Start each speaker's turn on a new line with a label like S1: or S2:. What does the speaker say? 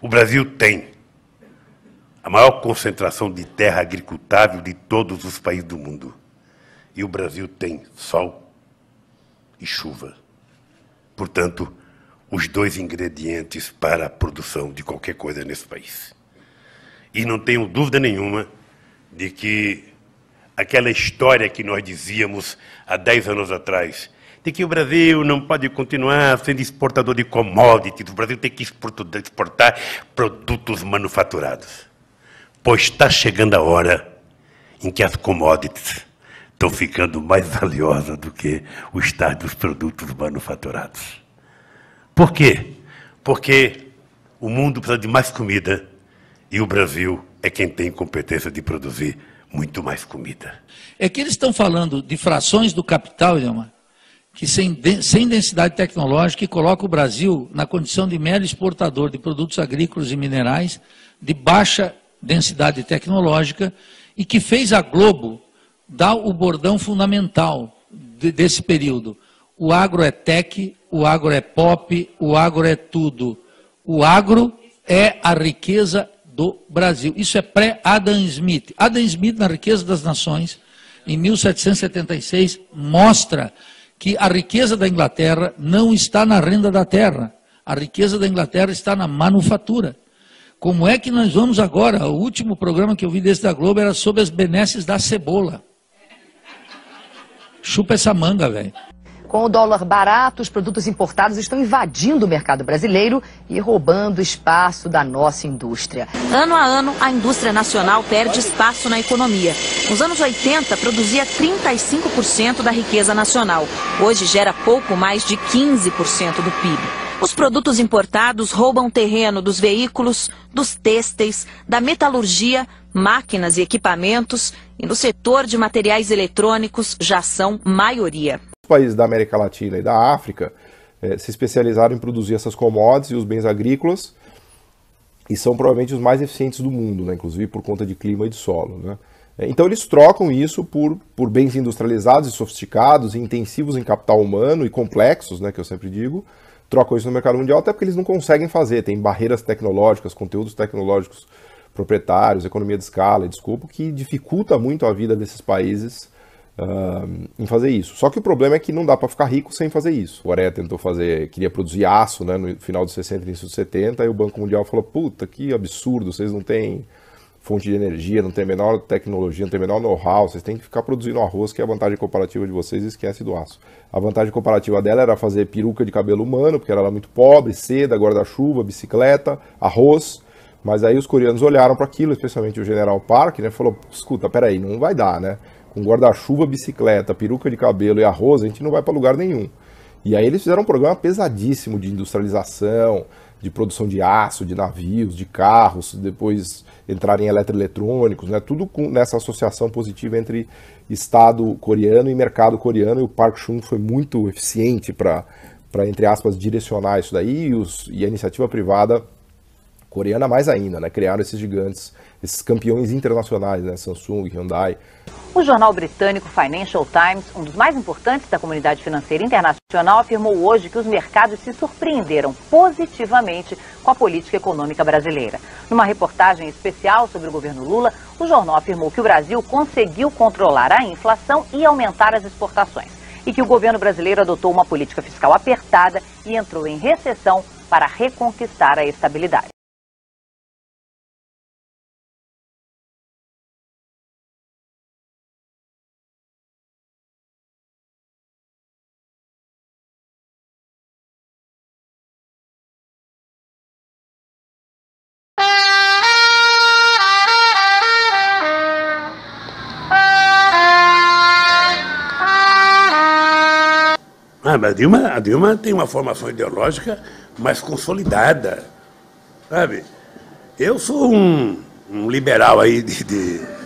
S1: O Brasil tem a maior concentração de terra agricultável de todos os países do mundo. E o Brasil tem sol e chuva. Portanto, os dois ingredientes para a produção de qualquer coisa nesse país. E não tenho dúvida nenhuma de que aquela história que nós dizíamos há 10 anos atrás, de que o Brasil não pode continuar sendo exportador de commodities, o Brasil tem que exportar produtos manufaturados. Pois está chegando a hora em que as commodities estão ficando mais valiosas do que o estado dos produtos manufaturados. Por quê? Porque o mundo precisa de mais comida e o Brasil é quem tem competência de produzir muito mais comida.
S2: É que eles estão falando de frações do capital, Ilmar, que sem densidade tecnológica, que coloca o Brasil na condição de mero exportador de produtos agrícolas e minerais, de baixa densidade tecnológica, e que fez a Globo dar o bordão fundamental desse período. O agro é tech, o agro é pop, o agro é tudo. O agro é a riqueza do Brasil. Isso é pré-Adam Smith. Adam Smith, na Riqueza das Nações, em 1776, mostra que a riqueza da Inglaterra não está na renda da terra. A riqueza da Inglaterra está na manufatura. Como é que nós vamos agora? O último programa que eu vi desse da Globo era sobre as benesses da cebola. Chupa essa manga, velho.
S3: Com o dólar barato, os produtos importados estão invadindo o mercado brasileiro e roubando espaço da nossa indústria.
S4: Ano a ano, a indústria nacional perde espaço na economia. Nos anos 80, produzia 35% da riqueza nacional. Hoje gera pouco mais de 15% do PIB. Os produtos importados roubam terreno dos veículos, dos têxteis, da metalurgia, máquinas e equipamentos, e no setor de materiais eletrônicos já são maioria.
S5: Os países da América Latina e da África se especializaram em produzir essas commodities e os bens agrícolas e são provavelmente os mais eficientes do mundo, né? Inclusive por conta de clima e de solo, né? Então eles trocam isso por bens industrializados e sofisticados e intensivos em capital humano e complexos, né, que eu sempre digo, trocam isso no mercado mundial até porque eles não conseguem fazer, tem barreiras tecnológicas, conteúdos tecnológicos proprietários, economia de escala, desculpa, que dificulta muito a vida desses países em fazer isso. Só que o problema é que não dá para ficar rico sem fazer isso. O Urea tentou fazer, queria produzir aço, né, no final dos 60 e início dos 70, e o Banco Mundial falou, puta, que absurdo, vocês não têm fonte de energia, não tem a menor tecnologia, não tem a menor know-how, vocês têm que ficar produzindo arroz, que é a vantagem comparativa de vocês, e esquece do aço. A vantagem comparativa dela era fazer peruca de cabelo humano, porque ela era muito pobre, seda, guarda-chuva, bicicleta, arroz, mas aí os coreanos olharam para aquilo, especialmente o General Park, né, falou, escuta, peraí, não vai dar, né? Com guarda-chuva, bicicleta, peruca de cabelo e arroz, a gente não vai para lugar nenhum. E aí eles fizeram um programa pesadíssimo de industrialização, de produção de aço, de navios, de carros, depois entrarem em eletroeletrônicos, né? Tudo nessa associação positiva entre Estado coreano e mercado coreano, e o Park Chung foi muito eficiente para entre aspas, direcionar isso daí, e a iniciativa privada coreana mais ainda, né? Criaram esses gigantes, esses campeões internacionais, né? Samsung, Hyundai.
S6: O jornal britânico Financial Times, um dos mais importantes da comunidade financeira internacional, afirmou hoje que os mercados se surpreenderam positivamente com a política econômica brasileira. Numa reportagem especial sobre o governo Lula, o jornal afirmou que o Brasil conseguiu controlar a inflação e aumentar as exportações, e que o governo brasileiro adotou uma política fiscal apertada e entrou em recessão para reconquistar a estabilidade.
S1: Mas a Dilma tem uma formação ideológica mais consolidada, sabe? Eu sou um liberal aí de